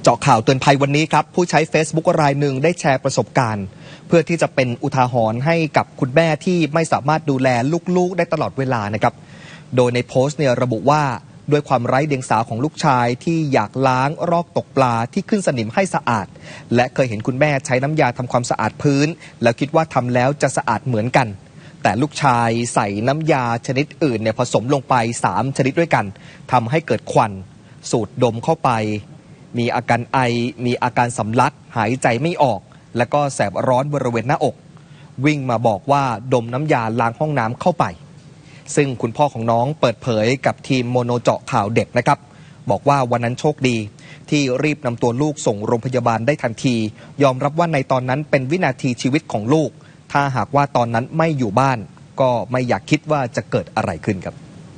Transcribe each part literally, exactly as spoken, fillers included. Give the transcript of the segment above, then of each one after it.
าะข่าวเตือนภัยวันนี้ครับผู้ใช้ Facebook รายหนึ่งได้แชร์ประสบการณ์เพื่อที่จะเป็นอุทาหรณ์ให้กับคุณแม่ที่ไม่สามารถดูแลลูกๆได้ตลอดเวลานะครับโดยในโพสต์เนี่ยระบุว่าด้วยความไร้เดียงสาของลูกชายที่อยากล้างรอกตกปลาที่ขึ้นสนิมให้สะอาดและเคยเห็นคุณแม่ใช้น้ำยาทำความสะอาดพื้นแล้วคิดว่าทำแล้วจะสะอาดเหมือนกันแต่ลูกชายใส่น้ำยาชนิดอื่นเนี่ยผสมลงไปสามชนิดด้วยกันทำให้เกิดควันสูดดมเข้าไปมีอาการไอมีอาการสำลักหายใจไม่ออกแล้วก็แสบร้อนบริเวณหน้าอกวิ่งมาบอกว่าดมน้ำยาล้างห้องน้ำเข้าไปซึ่งคุณพ่อของน้องเปิดเผยกับทีมโมโนเจาะข่าวเด็กนะครับบอกว่าวันนั้นโชคดีที่รีบนำตัวลูกส่งโรงพยาบาลได้ทันทียอมรับว่าในตอนนั้นเป็นวินาทีชีวิตของลูกถ้าหากว่าตอนนั้นไม่อยู่บ้านก็ไม่อยากคิดว่าจะเกิดอะไรขึ้นครับ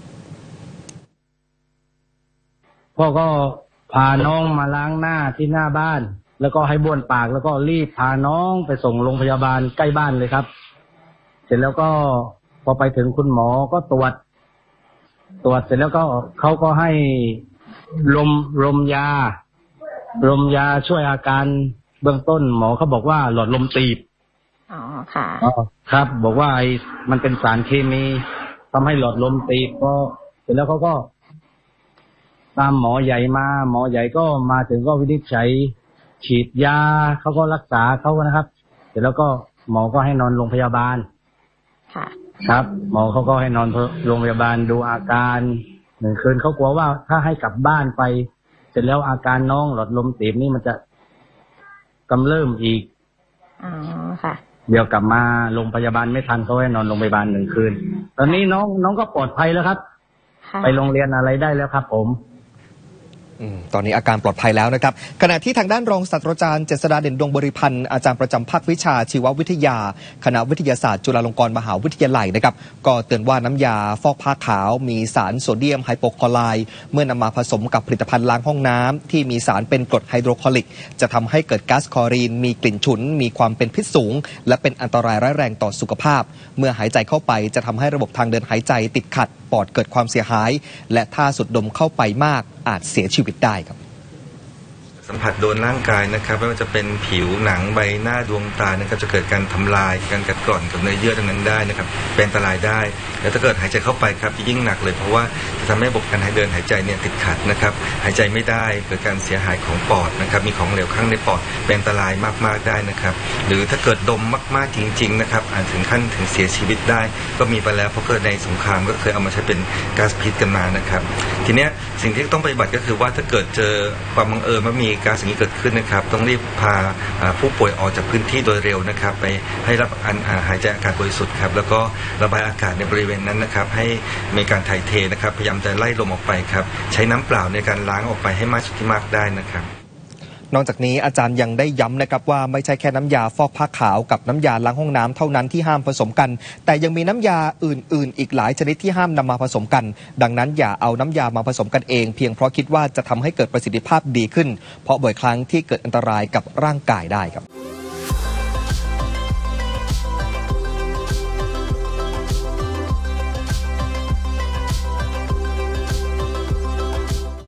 พ่อก็พาน้องมาล้างหน้าที่หน้าบ้านแล้วก็ให้บ้วนปากแล้วก็รีบพาน้องไปส่งโรงพยาบาลใกล้บ้านเลยครับเสร็จแล้วก็พอไปถึงคุณหมอก็ตรวจตรวจเสร็จแล้วก็เขาก็ให้ลมลมยาลมยาช่วยอาการเบื้องต้นหมอเขาบอกว่าหลอดลมตีบอ๋อค่ะอ๋อครับบอกว่าไอ้มันเป็นสารเคมีทำให้หลอดลมตีบก็เสร็จแล้วเขาก็ตามหมอใหญ่มาหมอใหญ่ก็มาถึงก็วินิจฉัยฉีดยาเขาก็รักษาเขานะครับเสร็จแล้วก็หมอก็ให้นอนโรงพยาบาลค่ะครับหมอเขาก็ให้นอนโรงพยาบาลดูอาการหนึ่งคืนเขากลัวว่าถ้าให้กลับบ้านไปเสร็จแล้วอาการน้องหลอดลมตีบนี่มันจะกำเริบอีกอ๋อค่ะเดี๋ยวกลับมาโรงพยาบาลไม่ทันเขาให้นอนโรงพยาบาลหนึ่งคืนตอนนี้น้องน้องก็ปลอดภัยแล้วครับไปโรงเรียนอะไรได้แล้วครับผมตอนนี้อาการปลอดภัยแล้วนะครับขณะที่ทางด้านรองศาสตราจารย์เจษฎาเด่นดวงบริพันธ์อาจารย์ประจำภาควิชาชีววิทยาคณะวิทยาศาสตร์จุฬาลงกรณ์มหาวิทยาลัยนะครับก็เตือนว่าน้ำยาฟอกผ้าขาวมีสารโซเดียมไฮโปคลอไรด์เมื่อนำมาผสมกับผลิตภัณฑ์ล้างห้องน้ำที่มีสารเป็นกรดไฮโดรคลอริกจะทำให้เกิดก๊าซคลอรีนมีกลิ่นฉุนมีความเป็นพิษสูงและเป็นอันตรายร้ายแรงต่อสุขภาพเมื่อหายใจเข้าไปจะทำให้ระบบทางเดินหายใจติดขัดปอดเกิดความเสียหายและถ้าสูดดมเข้าไปมากอาจเสียชีวิตได้ครับสัมผัสโดนร่างกายนะครับไม่ว่าจะเป็นผิวหนังใบหน้าดวงตานะครับจะเกิดการทำลายการกัดกร่อนกับเนื้อเยื่อตรงนั้นได้นะครับเป็นอันตรายได้แล้วถ้าเกิดหายใจเข้าไปครับจะยิ่งหนักเลยเพราะว่าจะทำให้ระบบการหายเดินหายใจเนี่ยติดขัดนะครับหายใจไม่ได้เกิดการเสียหายของปอดนะครับมีของเหลวข้างในปอดเป็นอันตรายมากๆได้นะครับหรือถ้าเกิดดมมากๆจริงๆนะครับอาจถึงขั้นถึงเสียชีวิตได้ก็มีไปแล้วเพราะเกิดในสงครามก็เคยเอามาใช้เป็นก๊าซพิษกันมานะครับทีเนี้ยสิ่งที่ต้องปฏิบัติก็คือว่าถ้าเกิดเจอความบังเอิญว่ามีก๊าซอย่างนี้เกิดขึ้นนะครับต้องรีบพาผู้ป่วยออกจากพื้นที่โดยเร็วนะครับไปให้รับหายใจอากาศบริสุทธิ์ครับแล้วก็ระบายอากาศในบริเวณนั้นนะครับให้มีการถ่ายเทนะครับพยายามจะไล่ลมออกไปครับใช้น้ำเปล่าในการล้างออกไปให้มากสุดที่มากได้นะครับนอกจากนี้อาจารย์ยังได้ย้ำนะครับว่าไม่ใช่แค่น้ำยาฟอกผ้าขาวกับน้ำยาล้างห้องน้ำเท่านั้นที่ห้ามผสมกันแต่ยังมีน้ำยาอื่นๆอีกหลายชนิดที่ห้ามนำมาผสมกันดังนั้นอย่าเอาน้ำยามาผสมกันเองเพียงเพราะคิดว่าจะทำให้เกิดประสิทธิภาพดีขึ้นเพราะบ่อยครั้งที่เกิดอันตรายกับร่างกายได้ครับ